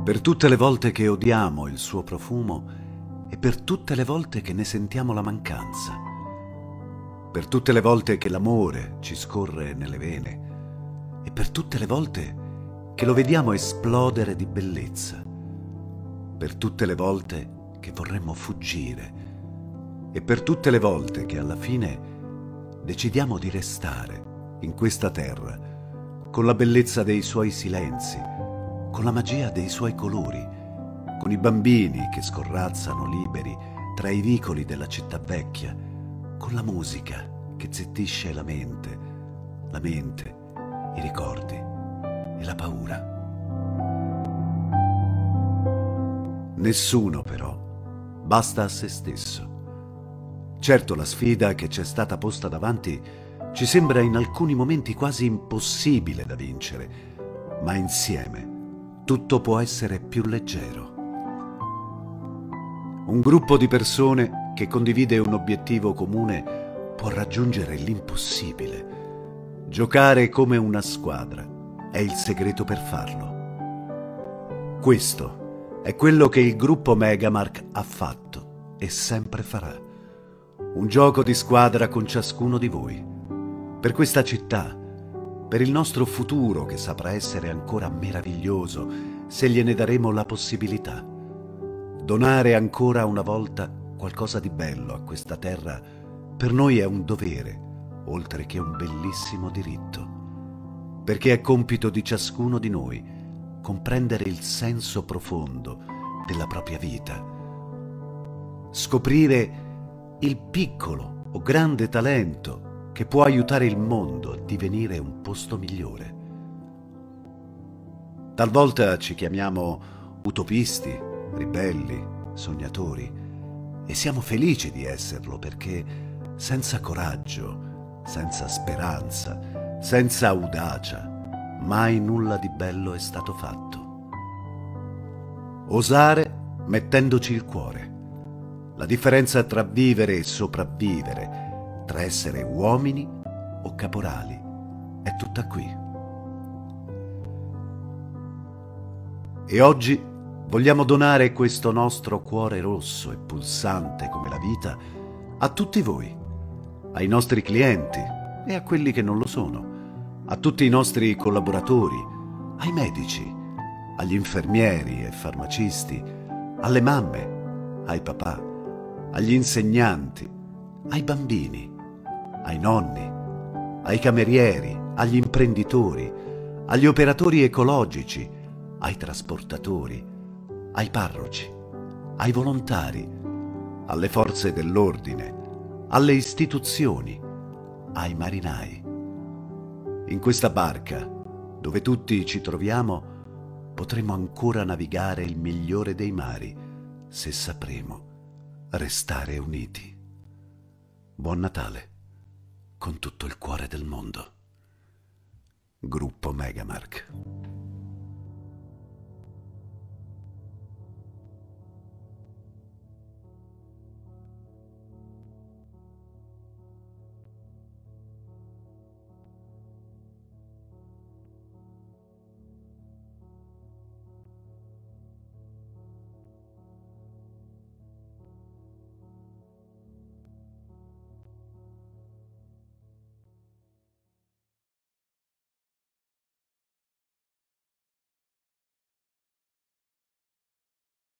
Per tutte le volte che odiamo il suo profumo e per tutte le volte che ne sentiamo la mancanza, per tutte le volte che l'amore ci scorre nelle vene e per tutte le volte che lo vediamo esplodere di bellezza, per tutte le volte che vorremmo fuggire e per tutte le volte che alla fine decidiamo di restare in questa terra con la bellezza dei suoi silenzi, con la magia dei suoi colori, con i bambini che scorrazzano liberi tra i vicoli della città vecchia, con la musica che zittisce la mente, i ricordi e la paura. Nessuno però basta a se stesso. Certo, la sfida che ci è stata posta davanti ci sembra in alcuni momenti quasi impossibile da vincere, ma insieme tutto può essere più leggero. Un gruppo di persone che condivide un obiettivo comune può raggiungere l'impossibile. Giocare come una squadra è il segreto per farlo. Questo è quello che il gruppo Megamark ha fatto e sempre farà. Un gioco di squadra con ciascuno di voi. Per questa città, per il nostro futuro che saprà essere ancora meraviglioso se gliene daremo la possibilità. Donare ancora una volta qualcosa di bello a questa terra per noi è un dovere, oltre che un bellissimo diritto. Perché è compito di ciascuno di noi comprendere il senso profondo della propria vita. Scoprire il piccolo o grande talento che può aiutare il mondo a divenire un posto migliore. Talvolta ci chiamiamo utopisti, ribelli, sognatori e siamo felici di esserlo perché senza coraggio, senza speranza, senza audacia, mai nulla di bello è stato fatto. Osare mettendoci il cuore. La differenza tra vivere e sopravvivere, tra essere uomini o caporali, è tutta qui. E oggi vogliamo donare questo nostro cuore rosso e pulsante come la vita a tutti voi, ai nostri clienti e a quelli che non lo sono, a tutti i nostri collaboratori, ai medici, agli infermieri e farmacisti, alle mamme, ai papà, agli insegnanti, ai bambini, ai nonni, ai camerieri, agli imprenditori, agli operatori ecologici, ai trasportatori, ai parroci, ai volontari, alle forze dell'ordine, alle istituzioni, ai marinai. In questa barca, dove tutti ci troviamo, potremo ancora navigare il migliore dei mari se sapremo restare uniti. Buon Natale, con tutto il cuore del mondo. Gruppo Megamark.